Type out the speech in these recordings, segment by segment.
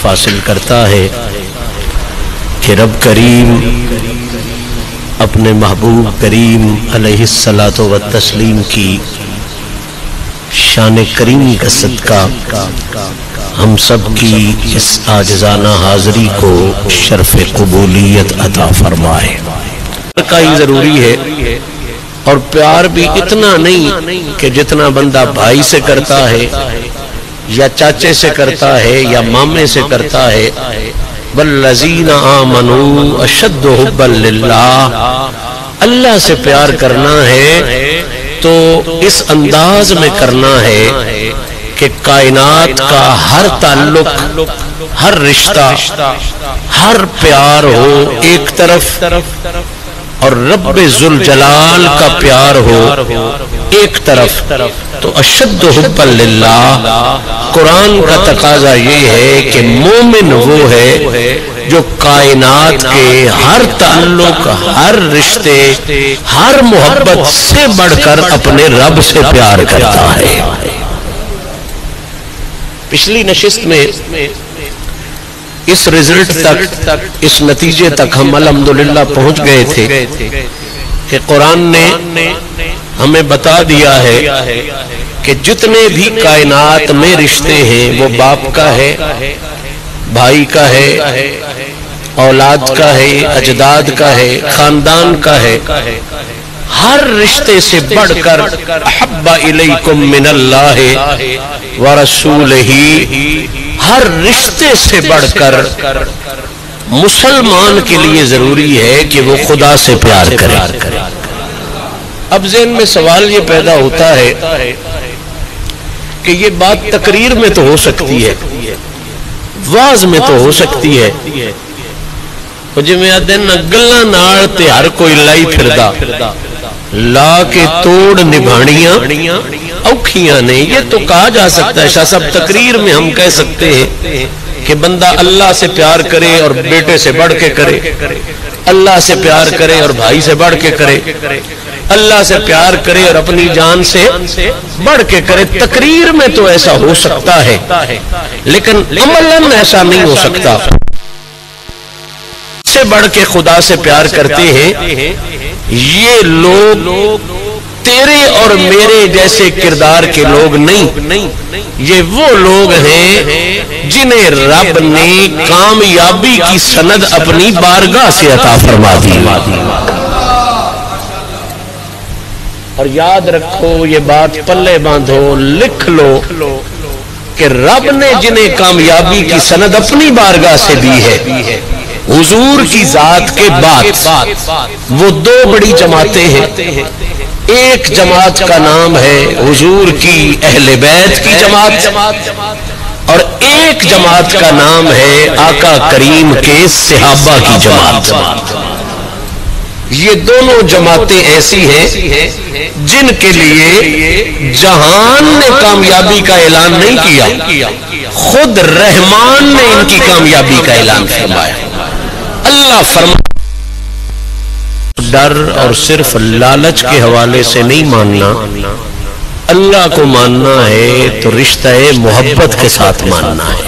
کشف حاصل کرتا ہے کہ رب کریم اپنے محبوب کریم علیہ الصلاۃ والتسلیم کی شان کریم کا صدقہ ہم سب کی اس عاجزانہ حاضری کو شرف قبولیت عطا فرمائے۔ کا ہی ضروری ہے، اور پیار بھی اتنا نہیں کہ جتنا بندہ بھائی سے کرتا ہے یا چاچے سے کرتا ہے یا مامے سے کرتا ہے۔ والذین آمنوا اشد حبا للہ، اللہ سے پیار کرنا ہے تو اس انداز میں کرنا ہے کہ کائنات کا ہر تعلق، ہر رشتہ، ہر پیار ہو ایک طرف، اور رب ذوالجلال کا پیار ہو ایک طرف، تو اشد حبا للہ قرآن کا تقاضا یہ ہے کہ مومن وہ ہے جو کائنات کے ہر تعلق، ہر رشتے، ہر محبت سے بڑھ کر اپنے رب سے پیار کرتا ہے۔ پچھلی نشست میں اس رزلٹ تک، اس نتیجے تک ہم الحمدللہ پہنچ گئے تھے کہ قرآن نے ہمیں بتا دیا ہے کہ جتنے بھی کائنات میں رشتے ہیں وہ باپ کا ہے، بھائی کا ہے، اولاد کا ہے، اجداد کا ہے، خاندان کا ہے۔ ہر رشتے سے بڑھ کر احب الیکم من اللہ ورسولہ، ہر رشتے سے بڑھ کر مسلمان کے لیے ضروری ہے کہ وہ خدا سے پیار کرے۔ اب ذہن میں سوال یہ پیدا ہوتا ہے کہ یہ بات تقریر میں تو ہو سکتی ہے، واز میں تو ہو سکتی ہے، جی میں دن گلاں نال تے ہر کوئی لائی پھردا، لا کے توڑ نبھاڑیاں اوکھیاں نے، یہ تو کہا جا سکتا ہے۔ شاہ صاحب تقریر میں ہم کہہ سکتے ہیں کہ بندہ اللہ سے پیار کرے اور بیٹے سے بڑھ کے کرے، اللہ سے پیار کرے اور بھائی سے بڑھ کے کرے، اللہ سے پیار کرے اور اپنی جان سے بڑھ کے کرے۔ تقریر میں تو ایسا ہو سکتا ہے، لیکن عملاً ایسا نہیں ہو سکتا۔ سے بڑھ کے خدا سے پیار کرتے ہیں یہ لوگ تیرے اور میرے جیسے کردار کے لوگ نہیں، یہ وہ لوگ ہیں جنہیں رب نے کامیابی کی سند اپنی بارگاہ سے عطا فرما دی۔ اور یاد رکھو، یہ بات پلے باندھو، لکھ لو کہ رب نے جنہیں کامیابی کی سند اپنی بارگاہ سے دی ہے، حضور کی ذات کے بعد وہ دو بڑی جماعتیں ہیں۔ ایک جماعت کا نام ہے حضور کی اہل بیت کی جماعت، اور ایک جماعت کا نام ہے آقا کریم کے صحابہ کی جماعت۔ یہ دونوں جماعتیں ایسی ہیں جن کے لیے جہان نے کامیابی کا اعلان نہیں کیا، خود رحمان نے ان کی کامیابی کا اعلان فرمایا۔ اللہ فرمایا ڈر اور صرف لالچ کے حوالے سے نہیں ماننا، اللہ کو ماننا ہے تو رشتہ محبت کے ساتھ ماننا ہے۔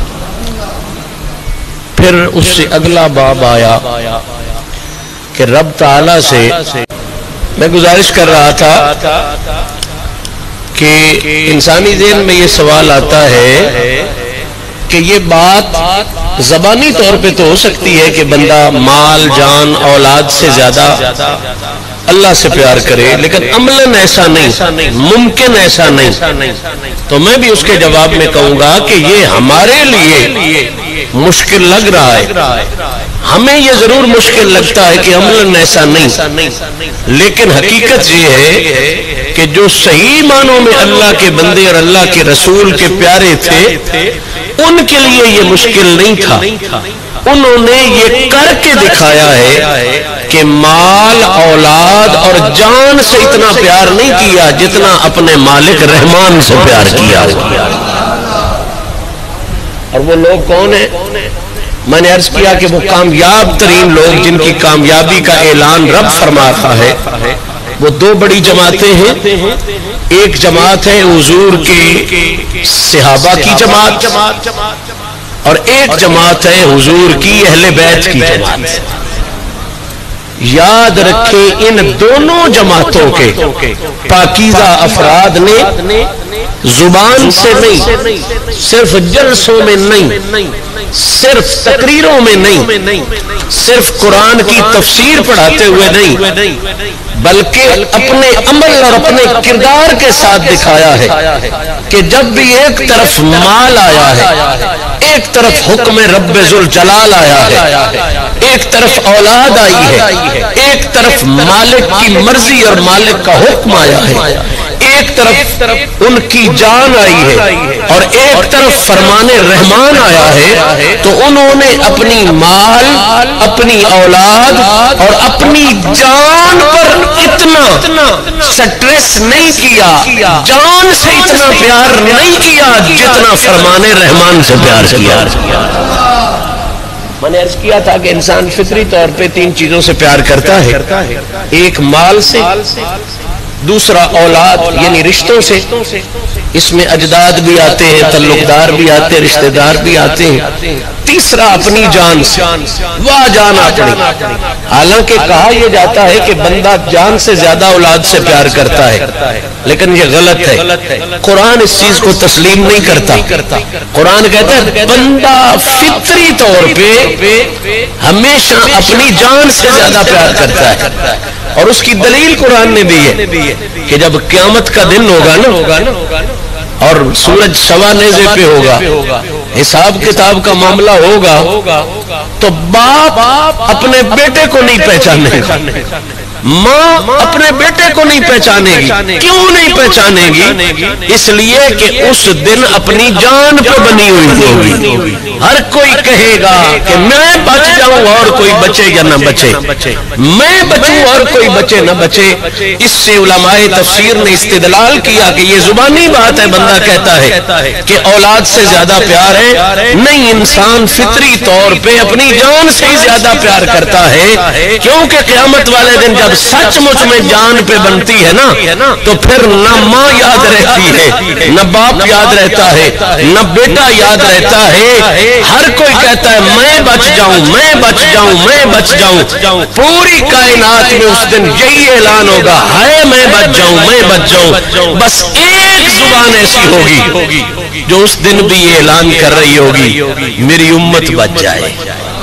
پھر اس سے اگلا باب آیا کہ رب تعالی سے میں گزارش کر رہا تھا کہ انسانی ذہن میں یہ سوال آتا ہے کہ یہ بات زبانی طور پہ تو ہو سکتی ہے کہ بندہ مال، جان، اولاد سے زیادہ اللہ سے پیار کرے، لیکن عملاً ایسا نہیں، ممکن ایسا نہیں۔ تو میں بھی اس کے جواب میں کہوں گا کہ یہ ہمارے لیے مشکل لگ رہا ہے، ہمیں یہ ضرور مشکل لگتا ہے کہ عملاً ایسا نہیں، لیکن حقیقت یہ ہے کہ جو صحیح معنوں میں اللہ کے بندے اور اللہ کے رسول کے پیارے تھے ان کے لیے یہ مشکل نہیں تھا۔ انہوں نے یہ کر کے دکھایا ہے کہ مال، اولاد اور جان سے اتنا پیار نہیں کیا جتنا اپنے مالک رحمان سے پیار کیا۔ اور وہ لوگ کون ہیں؟ میں نے عرض کیا کہ وہ کامیاب ترین لوگ جن کی کامیابی کا اعلان رب فرما رہا ہے، وہ دو بڑی جماعتیں ہیں۔ ایک جماعت ہے حضور کے صحابہ کی جماعت، اور ایک جماعت ہے حضور کی اہل بیت کی جماعت. یاد رکھیں ان دونوں جماعتوں کے پاکیزہ افراد نے زبان سے نہیں، صرف جلسوں میں نہیں، صرف تقریروں میں نہیں، صرف قرآن کی تفسیر پڑھاتے ہوئے نہیں، بلکہ اپنے عمل اور اپنے کردار کے ساتھ دکھایا ہے کہ جب بھی ایک طرف مال آیا ہے، ایک طرف حکم رب ذوالجلال آیا ہے، ایک طرف اولاد آئی ہے، ایک طرف مالک کی مرضی اور مالک کا حکم آیا ہے، ایک طرف ان کی جان آئی ہے اور ایک طرف فرمان رحمان آیا ہے، تو انہوں نے اپنی مال، اپنی اولاد اور اپنی جان پر اتنا سٹریس نہیں کیا، جان سے اتنا پیار نہیں کیا جتنا فرمان رحمان سے پیار کیا. میں نے عرض کیا تھا کہ انسان فطری طور پہ تین چیزوں سے پیار کرتا ہے، ایک مال سے، دوسرا اولاد یعنی رشتوں سے، اس میں اجداد بھی آتے ہیں، تعلقدار بھی آتے ہیں، رشتہ دار بھی آتے ہیں، تیسرا اپنی جان سے، واہ جان اپنی. حالانکہ کہا یہ جاتا ہے کہ بندہ جان سے زیادہ اولاد سے پیار کرتا ہے، لیکن یہ غلط ہے. قرآن اس چیز کو تسلیم نہیں کرتا. قرآن کہتا ہے بندہ فطری طور پہ ہمیشہ اپنی جان سے زیادہ پیار کرتا ہے، اور اس کی دلیل قرآن نے دی ہے کہ جب قیامت کا دن ہوگا نا اور سورج سوا نیزے پہ ہوگا، حساب کتاب کا معاملہ ہوگا، تو باپ اپنے بیٹے کو نہیں پہچانے گا، ماں اپنے بیٹے کو نہیں پہچانے گی. کیوں نہیں پہچانے گی؟ اس لیے کہ اس دن اپنی جان پہ بنی ہوئی ہوگی. ہر کوئی کہے گا کہ میں بچ جاؤں اور کوئی بچے یا نہ بچے، میں بچوں اور کوئی بچے نہ بچے. اس سے علماء تفسیر نے استدلال کیا کہ یہ زبانی بات ہے، بندہ کہتا ہے کہ اولاد سے زیادہ پیار ہے، نہیں، انسان فطری طور پہ اپنی جان سے ہی زیادہ پیار کرتا ہے، کیونکہ قیامت والے دن جب سچ مچ میں جان پہ بنتی ہے نا تو پھر نہ ماں یاد رہتی ہے، نہ باپ یاد رہتا ہے، نہ بیٹا یاد رہتا ہے. ہر کوئی کہتا ہے میں بچ جاؤں، میں بچ جاؤں، میں بچ جاؤں. پوری کائنات میں اس دن یہی اعلان ہوگا، ہائے میں بچ جاؤں، میں بچ جاؤں. بس ایک زبان ایسی ہوگی جو اس دن بھی یہ اعلان کر رہی ہوگی میری امت بچ جائے،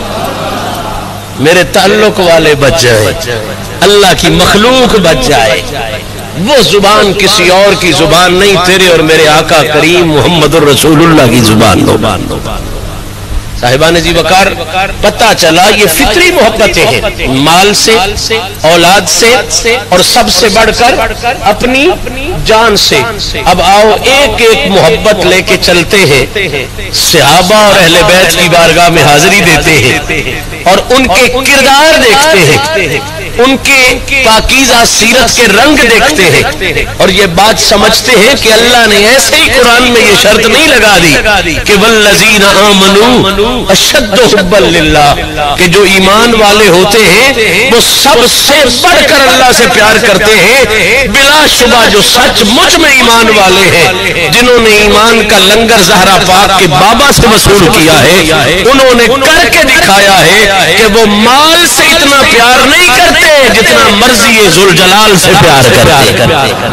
میرے تعلق والے بچ جائے، اللہ کی مخلوق بچ جائے. وہ زبان کسی اور کی زبان نہیں، تیرے اور میرے آقا کریم محمد الرسول اللہ کی زبان. صاحبان جی وقار، پتہ چلا یہ فطری محبتیں ہیں، مال سے، اولاد سے، اور سب سے بڑھ کر اپنی جان سے. اب آؤ ایک ایک محبت لے کے چلتے ہیں. صحابہ اور اہل بیت کی بارگاہ میں حاضری دیتے ہیں اور ان کے کردار دیکھتے ہیں، ان کے پاکیزہ سیرت کے رنگ دیکھتے ہیں، اور یہ بات سمجھتے ہیں کہ اللہ نے ایسے ہی قرآن میں یہ شرط نہیں لگا دی کہ والذین آمنوا اشد حبا للہ، کہ جو ایمان والے ہوتے ہیں وہ سب سے بڑھ کر اللہ سے پیار کرتے ہیں. بلا شبہ جو سچ مچ میں ایمان والے ہیں، جنہوں نے ایمان کا لنگر زہرا پاک کے بابا سے وصول کیا ہے، انہوں نے کر کے دکھایا ہے کہ وہ مال سے اتنا پیار نہیں کرتے جتنا مرضی ذوالجلال سے پیار کرتے.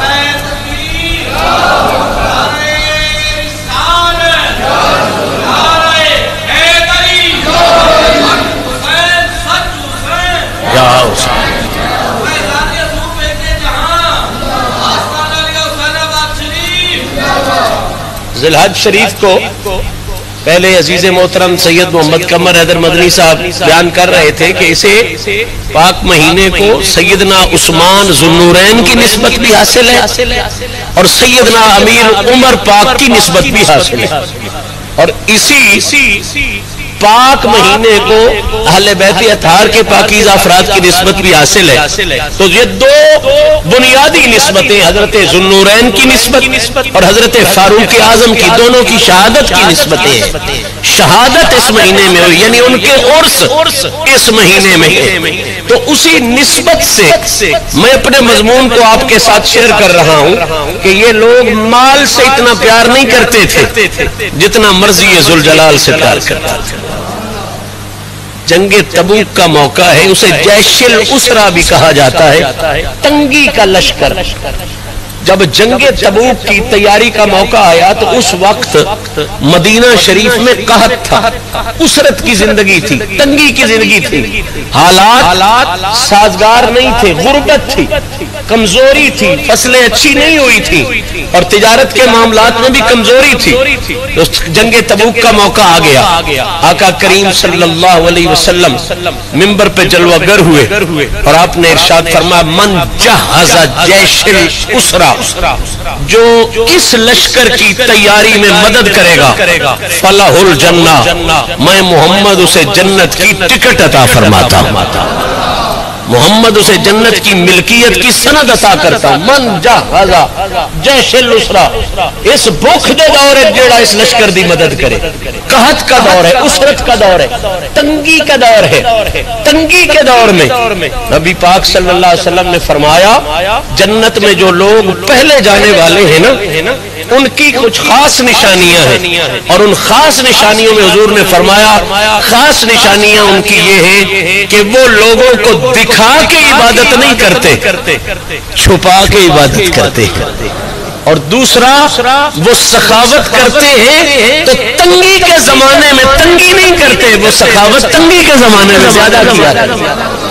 ذی الحج شریف کو پہلے عزیز محترم سید محمد قمر حیدر مدنی صاحب بیان کر رہے تھے کہ اسے پاک مہینے کو سیدنا عثمان ذو النورین کی نسبت بھی حاصل ہے اور سیدنا امیر عمر پاک کی نسبت بھی حاصل ہے. اور اسی پاک مہینے کو اہل بیت اطہار کے پاکیزہ افراد کی نسبت بھی حاصل ہے. تو یہ دو بنیادی نسبتیں حضرت ذوالنورین کی نسبت اور حضرت فاروق اعظم کی دونوں کی شہادت کی نسبتیں ہیں. شہادت اس مہینے میں ہوئی یعنی ان کے عرس اس مہینے میں ہے. تو اسی نسبت سے میں اپنے مضمون کو آپ کے ساتھ شیئر کر رہا ہوں کہ یہ لوگ مال سے اتنا پیار نہیں کرتے تھے جتنا مرضی ذوالجلال سے پیار کرتے تھے. جنگ تبوک کا موقع ہے, اسے جیش الاسرا بھی کہا جاتا ہے, تنگی کا لشکر. جب جنگ تبوک کی تیاری کا موقع آیا تو اس وقت مدینہ شریف میں قحط تھا, اسرت کی زندگی تھی, تنگی کی زندگی تھی, حالات سازگار نہیں تھے, غربت تھی, کمزوری تھی, فصلیں اچھی نہیں ہوئی تھی اور تجارت کے معاملات میں بھی کمزوری تھی. جنگ تبوک کا موقع آ گیا. آقا کریم صلی اللہ علیہ وسلم منبر پہ جلوہ گر ہوئے اور آپ نے ارشاد فرمایا من جہز جیش الاسرا, جو اس لشکر کی تیاری میں مدد کرے گا فلاح الجنہ, میں محمد اسے جنت کی ٹکٹ عطا فرماتا ہوں, محمد اسے جنت کی ملکیت کی سند عطا کرتا ہوں. من جہزا جیش الاسرا, اس بھوک دے دور ہے جیڑا اس لشکر دی مدد کرے. قحط کا دور ہے, اسرت کا دور ہے, تنگی کا دور ہے. تنگی کے دور میں نبی پاک صلی اللہ علیہ وسلم نے فرمایا جنت میں جو لوگ پہلے جانے والے ہیں نا ان کی کچھ خاص نشانیاں ہیں, اور ان خاص نشانیوں میں حضور نے فرمایا خاص نشانیاں ان کی یہ ہیں کہ وہ لوگوں کو دکھا کے عبادت نہیں کرتے, چھپا کے عبادت کرتے. اور دوسرا وہ سخاوت کرتے ہیں تو تنگی کے زمانے میں تنگی نہیں کرتے, وہ سخاوت تنگی کے زمانے میں زیادہ کیا کرتے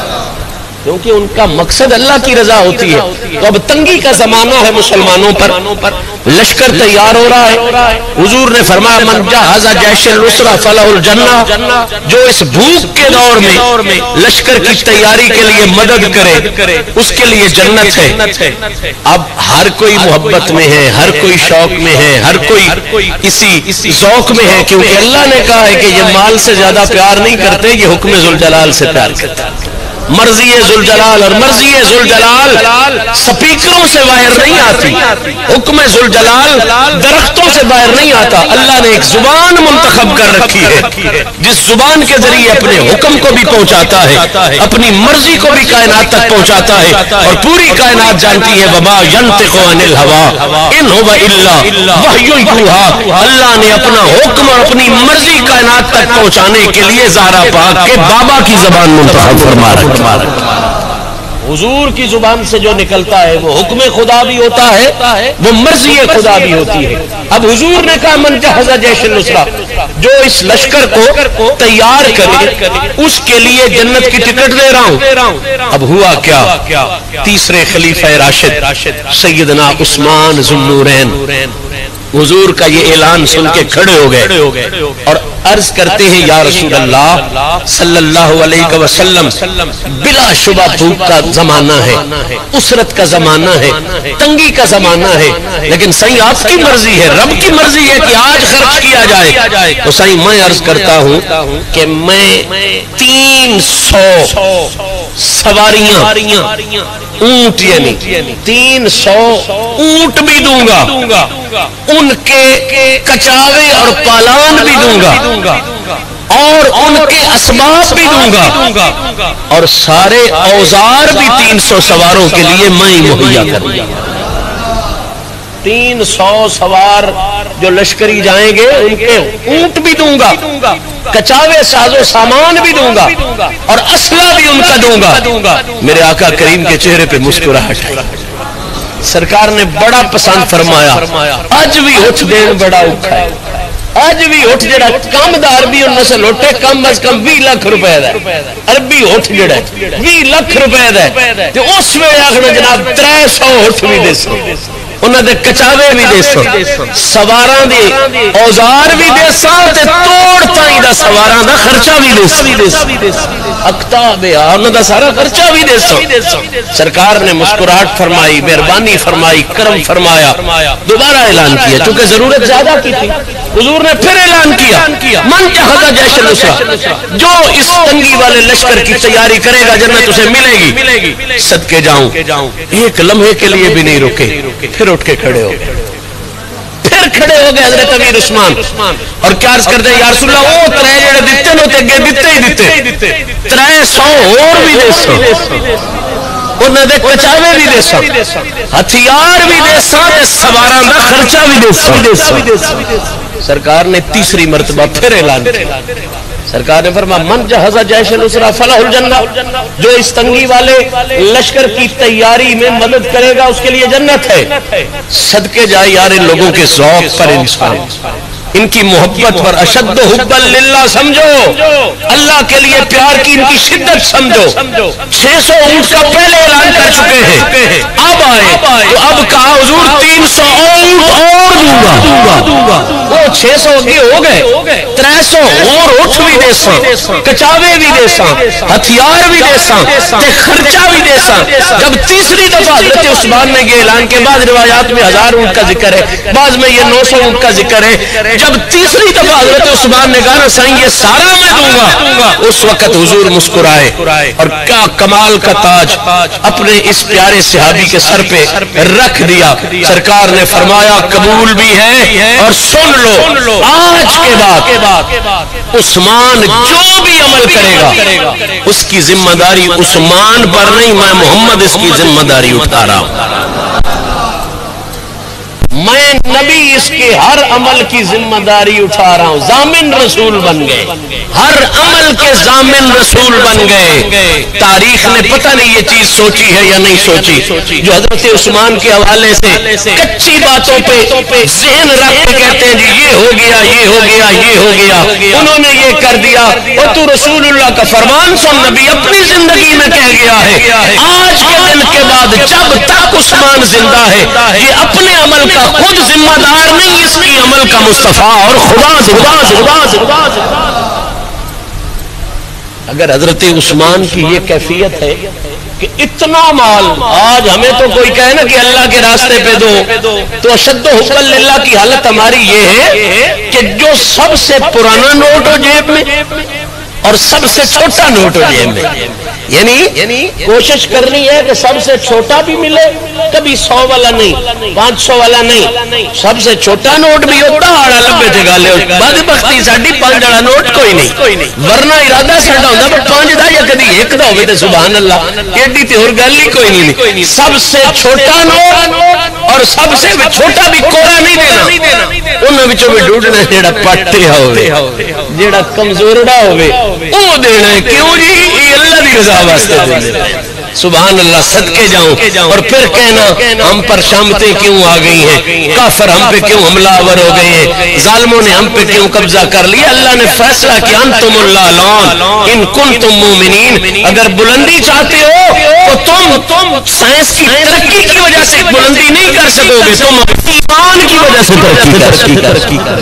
کیونکہ ان کا مقصد اللہ کی رضا ہوتی ہے. تو اب تنگی کا زمانہ ہے مسلمانوں پر, لشکر تیار ہو رہا ہے. حضور نے فرمایا من جہز جیش الاسرا فلاح الجنہ, جو اس بھوک کے دور میں لشکر کی تیاری کے لیے مدد کرے اس کے لیے جنت ہے. اب ہر کوئی محبت میں ہے, ہر کوئی شوق میں ہے, ہر کوئی اسی ذوق میں ہے, کیونکہ اللہ نے کہا ہے کہ یہ مال سے زیادہ پیار نہیں کرتے, یہ حکم ذوالجلال سے پیار کرتے. مرضی ذوالجلال, اور مرضی ذوالجلال سپیکروں سے باہر نہیں آتی, حکم ذوالجلال درختوں سے باہر نہیں آتا. اللہ نے ایک زبان منتخب کر رکھی ہے جس زبان کے ذریعے اپنے حکم کو بھی پہنچاتا ہے, اپنی مرضی کو بھی کائنات تک پہنچاتا ہے, اور پوری کائنات جانتی ہے وما ینطق عن الہوا ان هو الا وحی یوحی. اللہ نے اپنا حکم اور اپنی مرضی کائنات تک پہنچانے کے لیے زہرا پاک کے بابا کی زبان منتخب فرما رکھی. حضور کی زبان سے جو نکلتا ہے وہ حکم خدا بھی ہوتا ہے, وہ مرضی خدا بھی ہوتی ہے. اب حضور نے کہا من جہز جیش الاسرا, جو اس لشکر کو تیار کرے اس کے لیے جنت کی ٹکٹ دے رہا ہوں. اب ہوا کیا, تیسرے خلیفہ راشد سیدنا عثمان ذوالنورین حضور کا یہ اعلان سن کے کھڑے ہو گئے اور عرض کرتے ہیں یا رسول اللہ صلی اللہ علیہ وسلم, بلا شبہ بھوک کا زمانہ ہے, اسرت کا زمانہ ہے, تنگی کا زمانہ ہے, لیکن صحیح آپ کی مرضی ہے, رب کی مرضی ہے کہ آج خرچ کیا جائے. تو صحیح میں عرض کرتا ہوں کہ میں 300 سواریاں اونٹ یعنی 300 اونٹ بھی دوں گا, ان کے کچاوے اور پالان بھی دوں گا, اور ان کے اسباب بھی دوں گا, اور سارے اوزار بھی 300 سواروں کے لیے میں مہیا کروں گا. 300 سوار جو لشکری جائیں گے ان کے اونٹ بھی دوں گا, کچاوے ساز و سامان بھی دوں گا, اور اسلحہ بھی ان کا دوں گا. میرے آقا کریم کے چہرے پہ مسکراہٹ ہے. سرکار نے بڑا پسند فرمایا, آج بھی اٹھ دین بڑا اوکھا ہے, آج بھی اٹھ جڑا کامدار بھی ان نسل اٹھے کم از کم 20 لاکھ روپے دا, عربی اٹھ جڑا 20 لاکھ روپے دا, تے اس ویلے آخنا جناب 300 اٹھ بھی دے سو, انہاں دے کچاوے بھی دے سو, سواراں دے اوزار بھی دے سو, تے توڑ تائیں دا سواراں دا خرچہ بھی دے سو, اکتاب انہاں دا سارا خرچہ بھی دے سو. سرکار نے مسکراہٹ فرمائی, مہربانی فرمائی, کرم فرمایا, دوبارہ اعلان کیا چونکہ ضرورت زیادہ کی تھی. حضور نے پھر اعلان کیا من جہز جیش الاسرا، جو اس تنگی والے لشکر کی تیاری کرے گا جنت اسے ملے گی۔ صدقے جاؤں ایک لمحے کے لیے بھی نہیں رکے، پھر اٹھ کے کھڑے ہو گئے، پھر کھڑے ہو گئے حضرت امیر عثمان اور کیا عرض کرتے ہیں یا رسول اللہ وہ ترے جڑے دیتے نو تے اگے دیتے ہی دیتے 300 اور بھی دے سو، انہاں دے کچاوے بھی دے سو، ہتھیار بھی دے سو تے سواراں دا خرچہ بھی دے سو۔ سرکار نے تیسری مرتبہ پھر اعلان کیا، سرکار نے فرمایا من جہز جیش الاسرا فلہ الجنہ، جو اس تنگی والے لشکر کی تیاری میں مدد کرے گا اس کے لیے جنت ہے۔ صدقے جائے یار ان لوگوں کے ذوق پر انسان، ان کی محبت پر، اشد حبا للہ سمجھو، اللہ کے لیے پیار کی ان کی شدت سمجھو۔ 600 اونٹ کا پہلے اعلان کر چکے ہیں، اب آئے تو اب کہا حضور 300 اونٹ اور دوں گا، وہ 600 اگے ہو گئے، 300 اور اونٹ بھی دے ساں، کچاوے بھی دے ساں، ہتھیار بھی دے ساں تے خرچہ بھی دے ساں۔ جب تیسری دفعہ حضرت عثمان نے یہ اعلان کے بعد روایات میں 1000 اونٹ کا ذکر ہے، بعض میں یہ 900 اونٹ کا ذکر ہے، جب تیسری دفعہ حضرت عثمان نے کہا سائیں یہ سارا میں دوں گا، اس وقت حضور مسکرائے اور کیا کمال کا تاج اپنے اس پیارے صحابی کے سر پہ رکھ دیا۔ سرکار نے فرمایا قبول بھی ہے اور سن لو آج کے بعد عثمان جو بھی عمل کرے گا اس کی ذمہ داری عثمان پر نہیں، میں محمد اس کی ذمہ داری اٹھا رہا ہوں، میں نبی اس کے ہر عمل کی ذمہ داری اٹھا رہا ہوں۔ ضامن رسول بن گئے، ہر عمل کے ضامن رسول بن گئے۔ تاریخ نے پتہ نہیں یہ چیز سوچی ہے یا نہیں سوچی، جو حضرت عثمان کے حوالے سے کچی باتوں پہ ذہن رکھ کے کہتے ہیں جی یہ ہو گیا یہ ہو گیا یہ ہو گیا، انہوں نے یہ کر دیا، اور تو رسول اللہ کا فرمان سن، نبی اپنی زندگی میں کہہ گیا ہے آج کے دن کے بعد جب تک عثمان زندہ ہے یہ اپنے عمل کا خود ذمہ دار نہیں، اس کی عمل کا مصطفیٰ اور خدا۔ اگر حضرت عثمان کی یہ کیفیت ہے کہ اتنا مال آج ہمیں تو کوئی کہے نا کہ اللہ کے راستے پہ دو، تو اشد حب للہ کی حالت ہماری یہ ہے کہ جو سب سے پرانا نوٹ ہو جیب میں اور سب سے چھوٹا نوٹ ہو جیب میں، یعنی کوشش کرنی ہے کہ سب سے چھوٹا بھی ملے، کبھی 100 والا نہیں، 500 والا نہیں، سب سے چھوٹا نوٹ بھی ہوتا آڑا لبے تھے گالے ہو بدبختی ساڈی 5 والا نوٹ کوئی نہیں، ورنہ ارادہ ساڈا ہوندا پر 5 دا یا کدی 1 دا ہوے تے سبحان اللہ ایڈی تے اور گل ہی کوئی نہیں۔ سب سے چھوٹا نوٹ اور سب سے چھوٹا بھی کوڑا نہیں دینا، انہاں وچوں بھی ڈھونڈنا جیڑا پٹیا ہوے، جیڑا کمزورڑا ہوے وہ دینا ہے، کیوں جی یہ اللہ دی رضا واسطے دینا ہے۔ سبحان اللہ، صدقے جاؤں، اور پھر کہنا ہم پر شامتیں کیوں آ گئی ہیں، کافر ہم پہ کیوں حملہ آور ہو گئے ہیں، ظالموں نے ہم پہ کیوں قبضہ کر لیا۔ اللہ نے فیصلہ کیا انتم اللعلون ان کنتم مومنین، اگر بلندی چاہتے ہو تو تم سائنس کی ترقی کی وجہ سے بلندی نہیں کر سکو گے، تم ایمان کی وجہ سے ترقی کر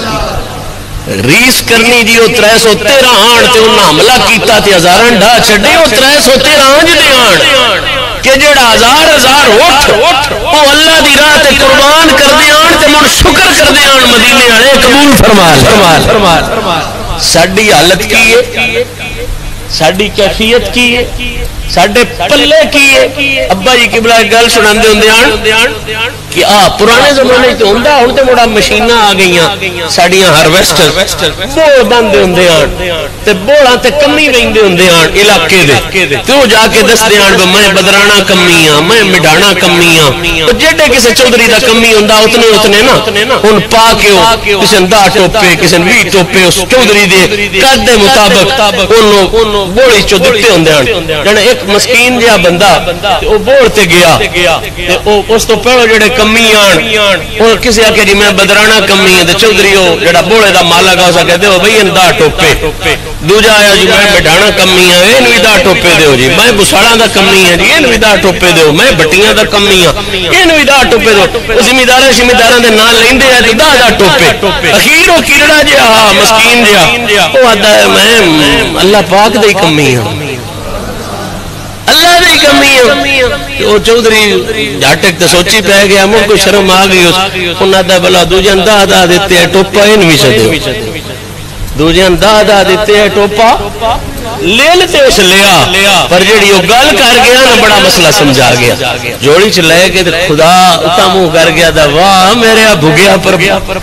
ریس کرنی جی وہ 313 آن تے انہاں حملہ کیتا تے ہزاراں ڈھا چھڈے، وہ 313 آنج دے آن کہ جڑا ہزار اٹھ وہ اللہ دی راہ تے قربان کر دے آن تے من شکر کر دے آن، مدینے والے قبول فرما۔ ساڈی حالت کی ہے، ساڈی کیفیت کی ہے، ساڈے پلے کی ہے۔ ابا جی قبلہ گل سناندے ہوندے آن کہ پرانے زمانے تے ہوندا، ہن تے موڑا مشیناں آ گئیاں ساڈیاں ہارویسٹر، بوڑ باندے ہوندے آن تے بوڑاں تے کمی ویندے ہوندے آن علاقے دے، تے او جا کے دسدے آن کہ میں بدرانا کمی ہاں، میں مڈانا کمی ہاں، تے جڑے کسے چودھری دا کمی ہوندا اتنے نا ہن پا کے کسے دا ٹوپے کسے 20 ٹوپے اس چودھری دے قد دے مطابق اونوں بوڑی چو دتے ہوندے آن۔ جنے ایک مسکین جہا بندہ او بوڑ تے گیا تے او اس تو پہلو جڑے کمی آن اور کسی آکے جی میں بدرانا کمی ہے تے چودھری ہو جڑا بوڑے دا مالا گا اسا کہتے ہو بھئی ان دا ٹوپے، دوجا آیا جی میں مڈانا کمی ہے ان بھی دا ٹوپے دیو جی، میں بساڑا دا کمی ہے جی ان بھی دا ٹوپے دیو، میں بٹیاں دا کمی ہاں ان بھی دا ٹوپے دیو، زمینداراں دے نال لیندے ہیں تے دا ٹوپے، اخیر او کیڑا جہا مسکین جہا او آدا ہے میں اللہ پاک دی کمی ہاں، اللہ دی کمی ہے وہ چودھری جھاٹک تے سوچی پہ گیا مجھ کو شرم آ گئی انہاں دا بلا دوجہ دا دیتے ہیں ٹوپا ان بھی چدے دوجہ دا دیتے ہیں ٹوپا لے لیتے اس لیا پر جڑی وہ گل کر گیا نا بڑا مسئلہ سمجھا گیا جوڑی چ لے کے خدا اتا منہ کر گیا دا واہ میرے بھگیا پر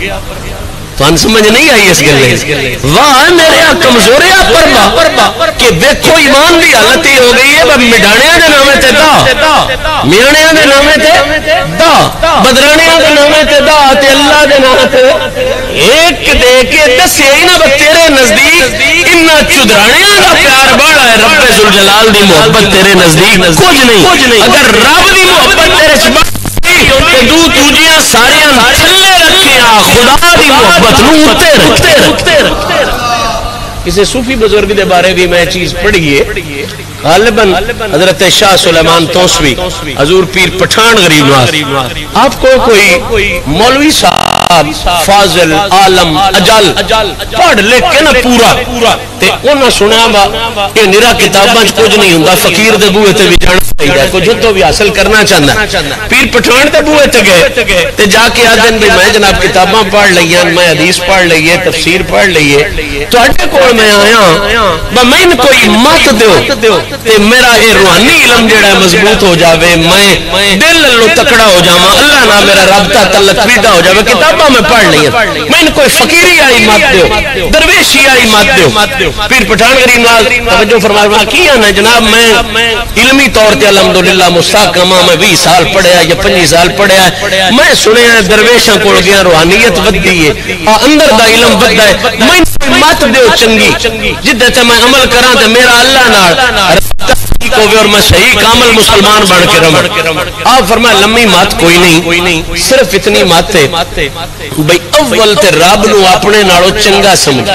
تو سمجھ نہیں آئی اس گلے واہ میرے کمزوریا پربا کہ دیکھو ایمان دی حالت ہی ہو گئی ہے مڈانیاں دے نامے تے دا میانیاں دے نامے تے دا بدرانیاں دے نامے تے دا تے اللہ دے نامے تے ایک دے کے دسیا ہی نہ تیرے نزدیک انہاں چدرانیاں دا پیار بڑا ہے رب ذوالجلال دی محبت تیرے نزدیک کچھ نہیں اگر رب دی محبت تیرے چ دو تجیاں ساریاں تھلے رکھیاں خدا دی محبت نو اتے رکھتے کسی صوفی بزرگ دے بارے بھی میں چیز پڑھی ہے غالباً حضرت شاہ سلیمان توسوی حضور پیر پٹھان غریب نواز آپ کو کوئی مولوی صاحب فاضل عالم اجل پڑھ لکھ کے نا پورا تے انہاں سنیا با کہ نرا کتاباں کچھ نہیں ہوندا فقیر دے بوئے تے بھی جانا چاہیے کوئی جتوں بھی حاصل کرنا چاہندا پیر پٹھان دے بوئے تے گئے تے جا کے آدن بھی میں جناب کتاباں پڑھ لئیاں میں حدیث پڑھ لئیے تفسیر پڑھ لئیے تو اٹھے کول میں آیا با میں کوئی مات دیو تے میرا یہ روحانی علم جڑا مضبوط ہو جاوے میں دل لو تکڑا ہو جاواں اللہ نہ میرا رابطہ تعلق پیدا ہو جاوے کتاباں میں پڑھ لئیاں میں کوئی فقیری آئی مات دیو درویشی آئی مات دیو پیر پٹھان غریب نواز توجہ فرمایا کیا نا جناب میں علمی طور تے الحمدللہ مستحکم میں 20 سال پڑھیا یا 25 سال پڑھیا میں سنیا درویشاں کول گیا روحانیت ودی ہے اندر دا علم ودا ہے میں مات دیو چنگی جدے تے میں عمل کراں تے میرا اللہ نال کو اور میں صحیح کامل مسلمان بن کے رہاں آپ فرمایا لمبی مات کوئی نہیں صرف اتنی مات ہے بھئی اول تے رب نو اپنے نالوں چنگا سمجھ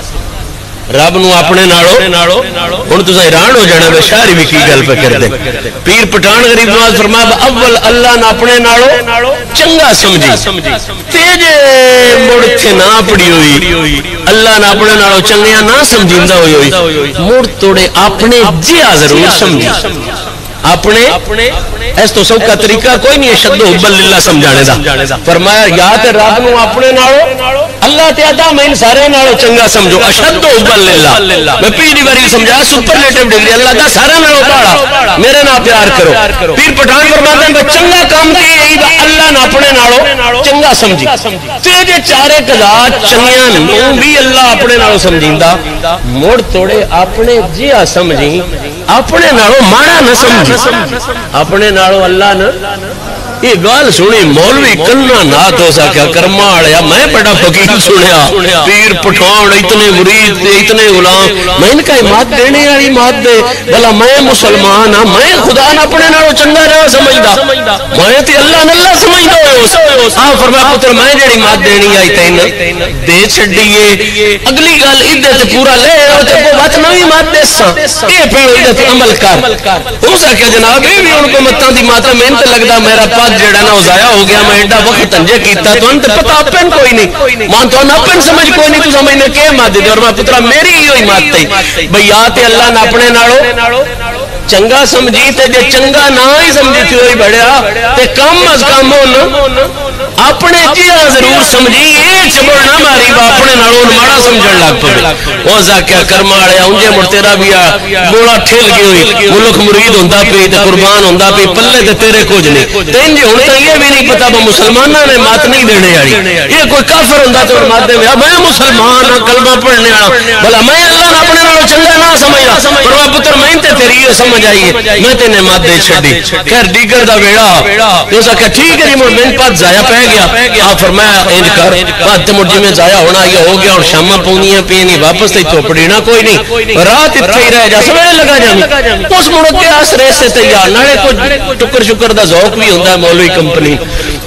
رب نو اپنے نالوں ہن تساں حیران ہو جانا میں شاعری بھی کی گل پہ کر دے پیر پٹھان غریب نواز فرمایا اول اللہ نے اپنے نالوں چنگا سمجھی تے جے مڑ تھے نہ پڑی ہوئی اللہ نے اپنے نالوں چنگیا نہ سمجھیندا ہوئی مڑ توڑے اپنے جیا ضرور سمجھی اپنے اس تو سب کا طریقہ کوئی نہیں ہے شد و حب للہ سمجھانے دا فرمایا یا تے رب نو اپنے نالوں اللہ تے ادا میں ان سارے نالوں چنگا سمجھو اشد و حب للہ میں پہلی باری سمجھا سپرلیٹو ڈگری اللہ دا سارے نالوں باڑا میرے نال پیار کرو پیر پٹھان فرماتے ہیں کہ چنگا کام کی یہی دا اللہ نے اپنے نالوں چنگا سمجھی تے جے چارے قضا چنگیاں نو بھی اللہ اپنے نالوں سمجھیندا موڑ توڑے اپنے جیا سمجھی اپنے نالوں ماڑا نہ سمجھی اپنے نالوں اللہ نے یہ گال سنی مولوی کنا نات ہو سکیا کرما آڑیا میں بڑا فقیر سنیا پیر پٹھان اتنے مرید دے اتنے غلام میں ان کا مات دینے والی مات دے بلا میں مسلمان ہاں میں خدا نہ اپنے نالوں چنگا رہا سمجھدا میں تے اللہ نے اللہ سمجھدا ہو ہاں فرمایا پتر میں جڑی مات دینی آئی تین دے چھڈیے اگلی گل ادھر تے پورا لے او تے کو بات نویں مات دساں اے پہلو ادھر تے عمل کر ہو سکیا جناب یہ بھی ان کو متاں دی مات محنت لگدا میرا پاس جڑا نا ضائع ہو گیا میں ایڈا وقت تنجے کیتا تو انت پتہ اپن کوئی نہیں مان تو اپن سمجھ کوئی نہیں تو سمجھنے کہ مات دے اور میں پترا میری ہی مات تے بھئی یا تے اللہ نے اپنے نالوں چنگا سمجھی تے جے چنگا نہ ہی سمجھی تے ہوئی بڑیا تے کم از کم ہن اپنے جیا ضرور سمجھی اے چبڑ نہ ماری با اپنے نالوں ماڑا سمجھن لگ پے او زاکیا کرما والیا اونجے مڑ تیرا بھی بولا ٹھل گئی ہوئی ملک مرید ہوندا پئی تے قربان ہوندا پئی پلے تے تیرے کچھ نہیں تین جی ہن تے یہ بھی نہیں پتہ با مسلماناں نے مات نہیں دینے والی یہ کوئی کافر ہوندا تے مات دے میں مسلمان ہاں کلمہ پڑھنے والا بھلا میں اللہ نے اپنے نالوں چنگا نہ سمجھدا پر پتر میں تے تیری یہ سمجھ آئی میں تینے مات دے چھڈی خیر دیگر دا ویڑا تو سا کہ ٹھیک ہے جی مڑ میں پاس ضائع پہ گیا آپ فرمایا انج کر بعد تے مڑ جی میں ضائع ہونا یہ ہو گیا اور شاماں پونیاں پینی واپس تے چوپڑی نہ کوئی نہیں رات اتھے ہی رہ جا سویرے لگا جامی اس مڑ کے آسرے سے تیار نالے کچھ ٹکر شکر دا ذوق بھی ہوندا ہے مولوی کمپنی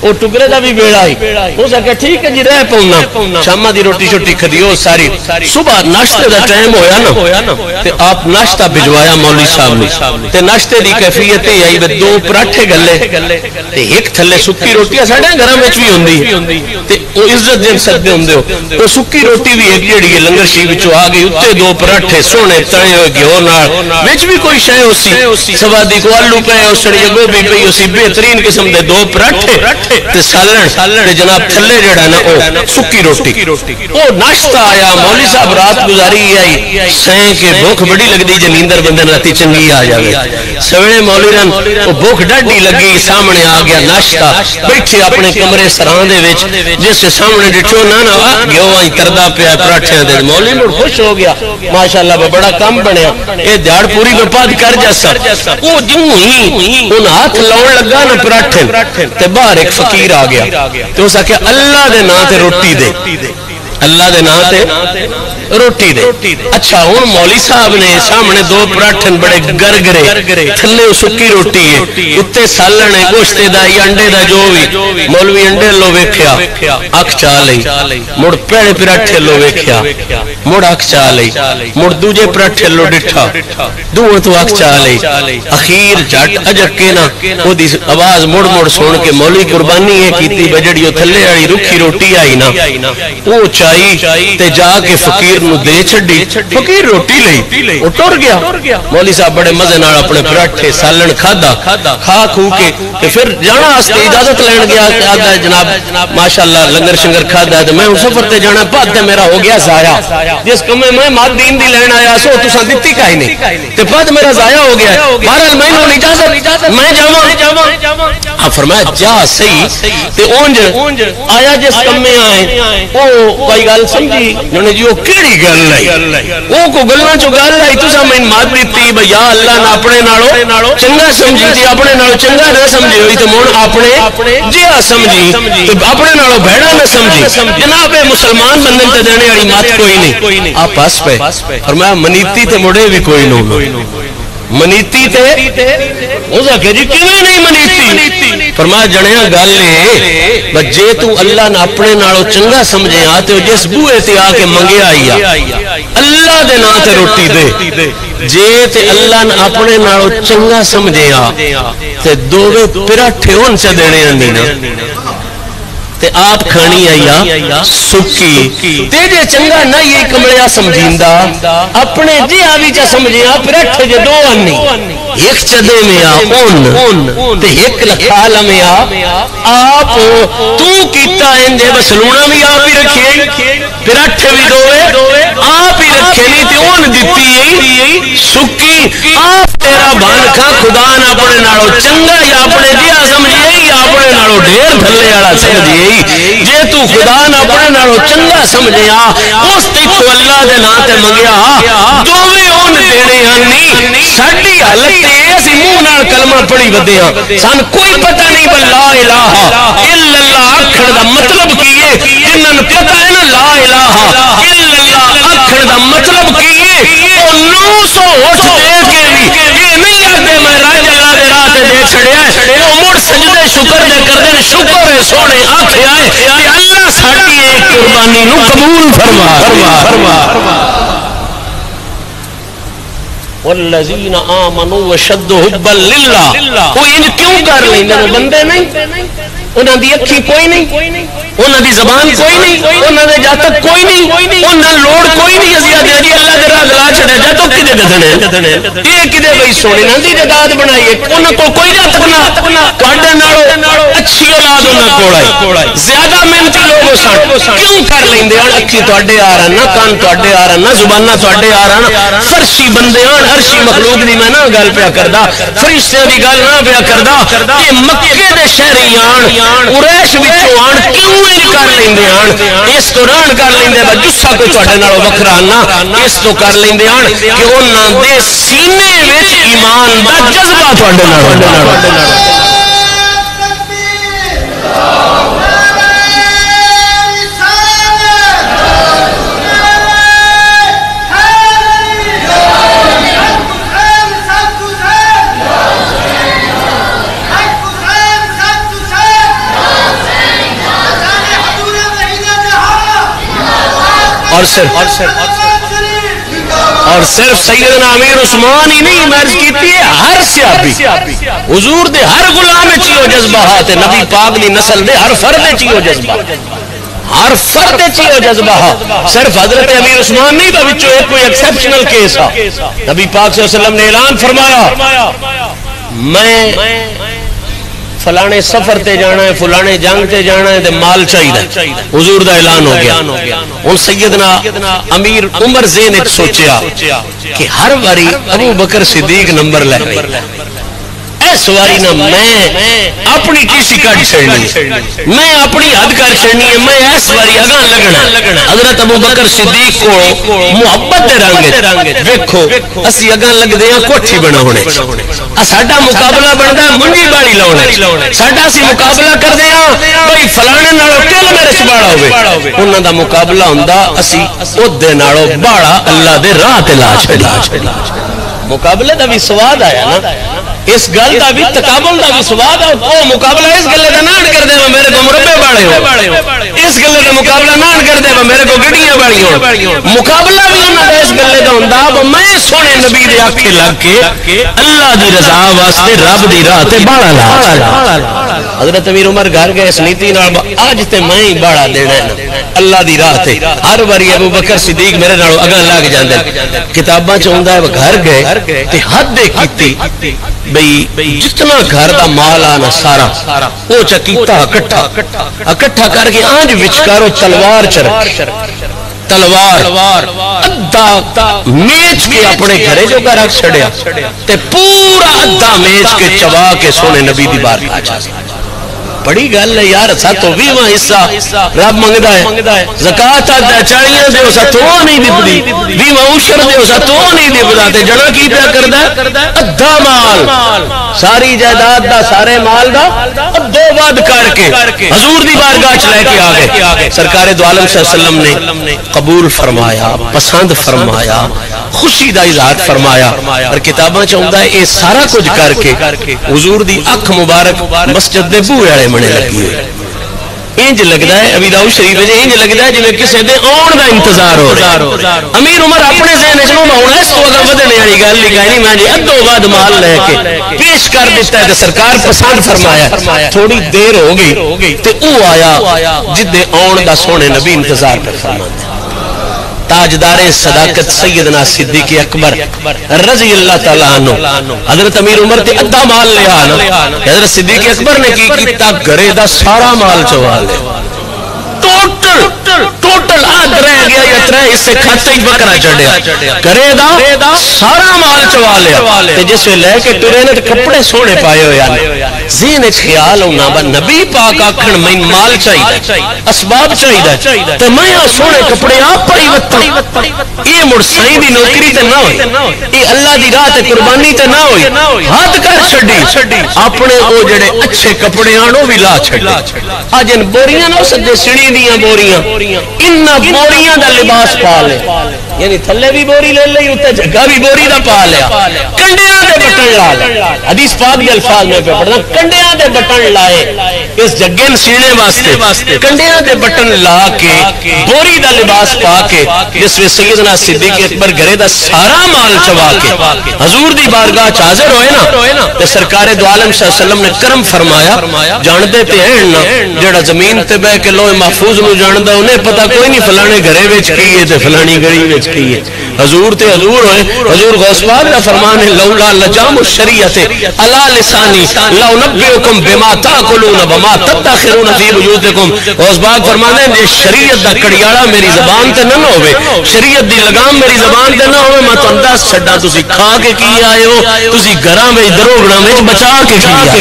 وہ ٹکرے کا بھی بیڑا ہی ہو سکے ٹھیک ہے جی رہ پاؤنا شامہ دی روٹی شوٹی کھدیو ساری صبح ناشتے دا ٹائم ہویا نا تے آپ ناشتہ بھجوایا مولوی صاحب نے تے ناشتے دی کیفیت ہی آئی دو پراٹھے گلے تے ایک تھلے سکی روٹی ساڈے گھراں وچ بھی ہوندی تے او عزت دین سکدے ہوندے ہو او سکی روٹی بھی ایک جڑی لنگر شریف وچوں آ گئی اُتے دو پراٹھے سونے تڑے ہوئے گھیو نال وچ بھی کوئی شے ہوسی سوادی کو آلو پے اسڑی گوبھی پئی ہوسی بہترین قسم دے دو پراٹھے تے سالن تے جناب تھلے جڑا نا او سکی روٹی او ناشتہ آیا مولوی صاحب رات گزاری آئی سیں کے بھوک بڑی لگدی جے نیندر بندے راتی چنگی آ جاوے سویرے مولوی رن او بھوک ڈاڈی لگی سامنے آ گیا ناشتہ بیٹھے اپنے کمرے سراں دے وچ جس سامنے ڈٹھو نا گیو آئی کردا پیا پراٹھے دے مولوی مڑ خوش ہو گیا ماشاءاللہ بڑا کام بنیا اے دیہڑ پوری برباد کر جیسا او جوں ہی ان ہاتھ لاؤن لگا نا پراٹھے تے باہر ایک فقیر آ گیا تے اس آکھیا اللہ دے نام تے روٹی دے اللہ دے نام تے روٹی دے اچھا ہن مولوی صاحب نے سامنے دو پراٹھن بڑے گرگرے تھلے سکی روٹی ہے اتے سالن ہے گوشت دا یا انڈے دا جو بھی مولوی انڈے لو ویکھیا اکھ چا لئی مڑ پیڑے پراٹھے لو ویکھیا مڑ اکھ چا لئی مڑ دوجے پراٹھے لو ڈٹھا دوہے تو اکھ چا لئی اخیر جٹ اجک کے نا او دی آواز مڑ مڑ سن کے مولوی قربانی ہے کیتی بجڑی او تھلے والی رکھی روٹی آئی نا او چائی تے جا کے فقیر نو دے چھڈی فقیر روٹی لئی او ٹر گیا مولوی صاحب بڑے مزے نال اپنے پراٹھے سالن کھادا کھا کھو کے تے پھر جانا واسطے اجازت لین گیا کہ آدا جناب ماشاءاللہ لنگر شنگر کھادا تے میں سفر تے جانا پد تے میرا ہو گیا ضائع جس کمے میں ماد دین دی لین آیا سو تساں دتی کائیں نہیں تے پد میرا ضائع ہو گیا بہرحال میں نو اجازت میں جاواں آپ فرمایا جا صحیح تے اونج آیا جس کمے آئے او کوئی گل سمجھی نے جی وہ کیڑی گل ہے وہ کو گلاں چوں گل ہے تساں میں مات دتی بھئی یا اللہ نے اپنے نالوں چنگا سمجھی تے اپنے نالوں چنگا نہ سمجھی ہوئی تے مون اپنے جیا سمجھی تے اپنے نالوں بھڑا نہ سمجھی جناب مسلمان بندے تے دینے والی مات کوئی نہیں آپ پاس پہ فرمایا منیتی تے مڑے بھی کوئی نہ منیتی تے اوزا کہ جی کیویں نہیں منیتی فرمایا جڑیاں گل اے بجے تو اللہ نے اپنے نالوں چنگا سمجھے آ تے جس بوئے تے آ کے منگیا آئی اللہ دے نام تے روٹی دے جے تے اللہ نے اپنے نالوں چنگا سمجھے آ تے دوویں پراٹھے ہون چ دینے آندی نا تے آپ کھانی آیا سکی تے جے چنگا نہ یہ کمڑیا سمجھیندا اپنے جی آوی چا سمجھیا پراٹھے جے دو آنی ایک چدے میں اون تے ایک لکھال میں آپ تو کیتا انجے بس لونا بھی آپ ہی رکھے پراٹھے بھی دوئے آپ ہی رکھے نہیں تے اون دیتی سکی آپ تیرا بانکھا خدا نہ اپنے نالوں چنگا یا اپنے جیا سمجھے یا اپنے نالوں ڈھیر تھلے والا سمجھے جے تو خدا نہ اپنے نالوں چنگا سمجھیا اس تے تو اللہ دے نام تے منگیا دوویں اون دینے ہنی ساڈی حالت تے اسی منہ نال کلمہ پڑھی ودے ہاں سان کوئی پتہ نہیں بل لا الہ الا اللہ آکھن دا مطلب کی ہے جنہاں پتہ ہے نا لا الہ الا اللہ آکھن دا مطلب کی ہے او 900 اٹھ دے کے بھی یہ نہیں آتے میں راج اللہ دے راہ تے دے چھڑیا او مڑ سجدے شکر دے کردے شکر ہے سونے آکھے آئے کہ اللہ ساڈی ایک قربانی نو قبول فرما والذین آمنوا وشدوا حبا للہ وہ ان کیوں کر لیندے بندے نہیں انہاں دی اکھی کوئی نہیں انہاں دی زبان کوئی نہیں انہاں دے جاتک کوئی نہیں انہاں لوڑ کوئی نہیں ازیا دے دی اللہ دے راہ گلا چھڑے جاتک کدے دسنے یہ کدے بھئی سونے نہ دی جداد بنائی ہے انہاں کو کوئی جاتک نہ تواڈے نالوں اچھی اولاد انہاں کول ہے زیادہ محنتی لوگ سن کیوں کر لیندے ہن اکھی تواڈے آ رہن نہ کان تواڈے آ رہن نہ زباناں تواڈے آ رہن فرشی بندے ہن عرشی مخلوق دی میں نہ گل پیا کردا فرشتے دی گل نہ پیا کردا کہ مکے دے شہریان قریش وچوں آن کیوں کر لیندے ہن اس تو ران کر لیندے با جسا کوئی تواڈے نالوں وکھرا نہ اس تو کر لیندے ہن کہ انہاں دے سینے وچ ایمان دا جذبہ تواڈے نالوں صرف سیدنا امیر عثمان ہی نہیں مرض کیتی ہے ہر صحابی حضور دے ہر غلام چیو جذبہ تے نبی پاک دی نسل دے ہر فرد چیو جذبہ ہر فرد چیو جذبہ صرف حضرت امیر عثمان نہیں بچوں ایک کوئی ایکسپشنل کیس ہے نبی پاک صلی اللہ علیہ وسلم نے اعلان فرمایا میں فلانے سفر تے جانا ہے فلانے جنگ تے جانا ہے تے مال چاہیے حضور دا اعلان ہو گیا ہن سیدنا امیر عمر زین ایک سوچیا کہ ہر واری ابو بکر صدیق نمبر لے اس واری نہ میں اپنی کسی کٹ چھڑنی میں اپنی حد کر چھڑنی ہے میں اس واری اگاں لگنا حضرت ابو بکر صدیق کو محبت دے رنگ دیکھو اسی اگاں لگ دے ہاں کوٹھی بناونے ساڈا مقابلہ بندا ہے منجی باڑی لاونے ساڈا اسی مقابلہ کر دے ہاں بھئی فلانے نالوں ٹل میرے چ باڑا ہوے انہاں دا مقابلہ ہوندا اسی اودے نالوں باڑا اللہ دے راہ تے لا چھڑا مقابلے دا بھی سواد آیا نا اس گل دا بھی تقابل دا بھی سواد ہے او مقابلہ اس گلے دا نان کر دے میرے کو مربے باڑے ہو اس گلے دا مقابلہ نان کر دے میرے کو گڈیاں باڑی ہو مقابلہ بھی انہاں دا اس گلے دا ہوندا میں سونے نبی دے آکھے لگ کے اللہ دی رضا واسطے رب دی راہ تے باڑا لا حضرت امیر عمر گھر گئے اس نیتی نال اج تے میں ہی باڑا دینا ہے اللہ دی راہ تے ہر واری ابو بکر صدیق میرے نال اگاں لگ جاندے کتاباں چ ہوندا ہے گھر گئے تے حد کیتی بھئی جتنا گھر دا مال آنا سارا وہ چکیتا اکٹھا کر کے آنج وچکارو تلوار چرک تلوار ادھا میچ کے اپنے گھرے جو گھر رکھ چھڑیا تے پورا ادھا میچ کے چوا کے سونے نبی دی بار کھا بڑی گل ہے یار ساتو 20واں حصہ رب منگدا ہے زکات دا چاڑیاں دے ساتو نہیں دبدی 20واں عشر دے ساتو نہیں دبدا تے جڑا کی پیا کردا ادھا مال ساری جائیداد دا سارے مال دا ادھو ود کر کے حضور دی بارگاہ چ لے کے آ گئے سرکار دو عالم صلی اللہ علیہ وسلم نے قبول فرمایا پسند فرمایا خوشی دا اظہار فرمایا اور کتاباں چ ہوندا ہے اے سارا کچھ کر کے حضور دی اکھ مبارک مسجد دے بوئے والے منے لگی ہوئی انج لگدا ہے ابی داؤد شریف وچ انج لگدا ہے جویں کسے دے اون دا انتظار ہو رہا امیر عمر اپنے ذہن وچ نوں ہونا اس تو اگر ودنے والی گل نہیں کہنی میں جی ادھو ود مال لے کے پیش کر دیتا ہے تے سرکار پسند فرمایا تھوڑی دیر ہو گئی تے او آیا جدے اون دا سونے نبی انتظار کر فرماتے تاجدار صداقت سیدنا صدیق اکبر رضی اللہ تعالیٰ عنہ حضرت امیر عمر تے ادھا مال لے آنا حضرت صدیق اکبر نے کی کیتا گھرے دا سارا مال چوا لے ٹوٹل آدھ رہ گیا یا ترے حصے کھاتے ہی بکرا چڑھیا گھرے دا سارا مال چوا لیا تے جس وے لے کے ٹرے نے کپڑے سونے پائے ہوئے آنے ذہن وچ خیال ہونا با نبی پاک آکھن میں مال چاہیے اسباب چاہیے تے میں سونے کپڑے آپ پائی وتا یہ مڑ سائیں دی نوکری تے نہ ہوئی یہ اللہ دی راہ تے قربانی تے نہ ہوئی ہاتھ کر چھڈی اپنے او جڑے اچھے کپڑے آن او وی لا چھڈی اج ان بوریاں نہ سجے سڑی دیاں بوریاں ان بوریاں دا لباس پا لے یعنی تھلے بھی بوری لے لئی اوتے جگہ بھی بوری دا پا لیا کنڈیاں دے بٹن لا لے حدیث پاک دے الفاظ میں پڑھنا کنڈیاں دے بٹن لائے اس جگے سینے واسطے کنڈیاں دے بٹن لا کے بوری دا لباس پا کے جس وچ سیدنا صدیق اکبر گھرے دا سارا مال چوا کے حضور دی بارگاہ چ حاضر ہوئے نا تے سرکار دو عالم صلی اللہ علیہ وسلم نے کرم فرمایا جاندے تے ہیں نا جڑا زمین تے بیٹھ کے لوح محفوظ نو جاندا انہیں پتہ کوئی نہیں فلانے گھرے وچ کی ہے تے فلانی گلی وچ کی ہے حضور تے حضور ہوئے حضور غوث پاک دا فرمان ہے لولا لجام الشریعت علی لسانی لا انبئکم بما تاکلون وما تدخرون فی بیوتکم غوث پاک فرمانے ہیں شریعت دا کڑیاڑا میری زبان تے نہ ہوے شریعت دی لگام میری زبان تے نہ ہوے میں تانوں دس چھڈا تسی کھا کے کی آئے ہو تسی گھراں وچ دروغڑاں وچ بچا کے کی آئے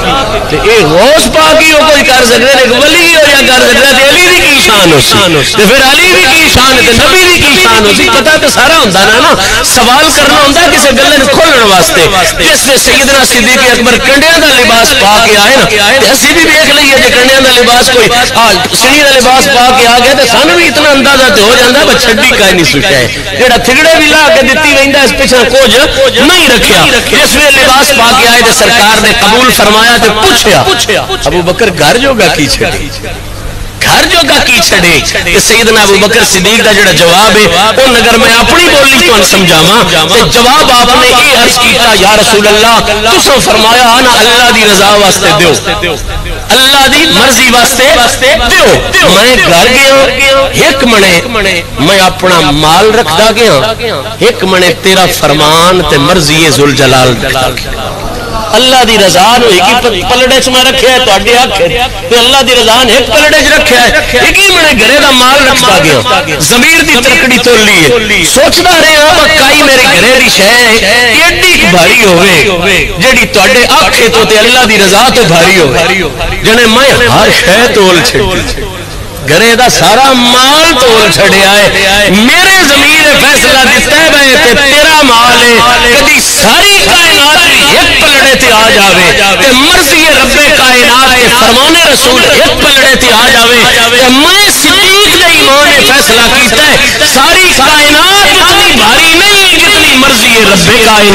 تے اے غوث پاک ہی کوئی کر سکدے نے ولی ہو یا کر سکدا تے علی دی کی شان ہو تے پھر علی دی کی شان تے نبی دی کی شان ہو سی پتہ تے سارا ہوندا نا سوال کرنا ہوندا کسے گل نوں کھولن واسطے جس نے سیدنا صدیق اکبر کنڈیاں دا لباس پا کے آئے نا تے اسی بھی دیکھ لئیے کہ کنڈیاں دا لباس کوئی سڑی دا لباس پا کے آ گیا تے سانوں بھی اتنا اندازہ تے ہو جاندا ہے چھڈی کائیں نہیں سوچا ہے جڑا تھگڑے بھی لا کے دتی ویندا اس پیچھے کچھ نہیں رکھیا جس نے لباس پا کے آئے تے سرکار نے قبول فرمایا تے پوچھیا ابو بکر گھر جو گا کی چھڈی گھر جو کا کی چھڑے کہ سیدنا ابو بکر صدیق دا جڑا جواب ہے ان اگر میں اپنی بولی تو ان سمجھاواں تے جواب آپ نے یہ عرض کیتا یا رسول اللہ تسو فرمایا انا اللہ دی رضا واسطے دیو اللہ دی مرضی واسطے دیو میں گھر گیا ایک منے میں اپنا مال رکھدا گیا ایک منے تیرا فرمان تے مرضی ذوالجلال رکھدا گیا اللہ دی رضا نو ایک پلڑے چ میں رکھیا ہے تواڈے حق ہے تے اللہ دی رضا نے ایک پلڑے چ رکھیا ہے ایک ہی میں گھرے دا مال رکھدا گیا ضمیر دی ترکڑی تولی ہے سوچدا رہیا مکائی میرے گھرے دی شے ایڈی بھاری ہوے جڑی تواڈے حق ہے تو تے اللہ دی رضا تو بھاری ہوے جنے میں ہر شے تول چھڈی گھرے دا سارا مال تول چھڑیا ہے میرے ضمیر فیصلہ دیتا ہے بھائی تے تیرا مال ہے کدی ساری کائنات ایک پلڑے تے آ جاوے تے مرضی رب کائنات تے فرمان رسول ایک پلڑے تے آ جاوے تے میں صدیق دے ایمان نے فیصلہ کیتا ہے ساری کائنات اتنی بھاری نہیں جتنی مرضی رب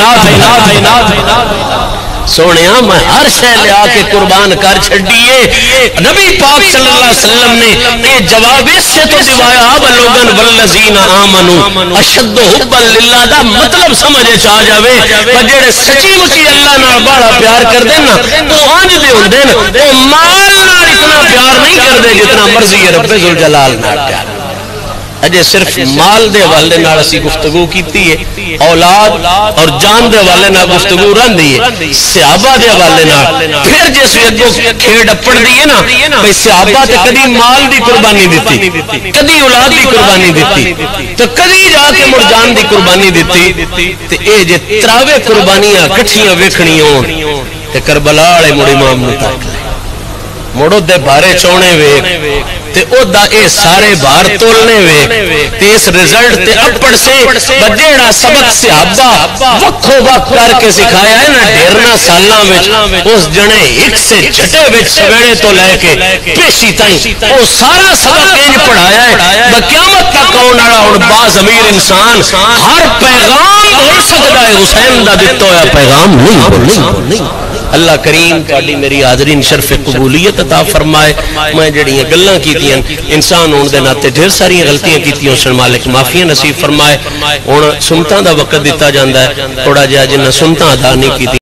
کائنات سونیا میں ہر شے لیا کے قربان کر چھڑیے نبی پاک صلی اللہ علیہ وسلم نے یہ جواب اس سے تو دوایا بلوگن والذین آمنوا اشد حبا للہ دا مطلب سمجھے چاہ جاوے جڑے سچی مچی اللہ نال بڑا پیار کر دے نا تو آنج دے ہوں دے نا وہ مال نال اتنا پیار نہیں کر دے جتنا مرضی رب ذوالجلال نال پیار اجے صرف مال دے والے نال اسی گفتگو کیتی ہے اولاد اور جان دے والے نال گفتگو رہندی ہے صحابہ دے والے نال پھر جس اگوں کھیڑ اپڑ دی ہے نا بھئی صحابہ تے کدی مال دی قربانی دتی کدی اولاد دی قربانی دتی تو کدی جا کے مڑ جان دی قربانی دتی تے اے جے تراوے قربانیاں کٹھیاں ویکھنی ہون تے کربلا والے مڑ امام نوں تک مڑو دے بارے چونے وے تے او دا اے سارے بار تولنے وے تے اس رزلٹ تے اپڑ سے بجیڑا سبق صحابہ وکھو وقت کر کے سکھایا ہے نا ڈیرنا سالاں وچ اس جنے ایک سے چھٹے وچ سویرے تو لے کے پیشی تائیں او سارا سبق انج پڑھایا ہے بقیامت تک آن والا ہن با ضمیر انسان ہر پیغام بول سکدا ہے حسین دا دتا ہویا پیغام نہیں بول اللہ کریم تہاڈی میری حاضرین شرف قبولیت عطا فرمائے میں جڑیاں گلاں کیتیاں انسان ہون دے ناتے ڈھیر ساری غلطیاں کیتیاں اس مالک معافی نصیب فرمائے ہن سنتاں دا وقت دتا جاندا ہے تھوڑا جہا جنہ سنتاں ادا نہیں کیتی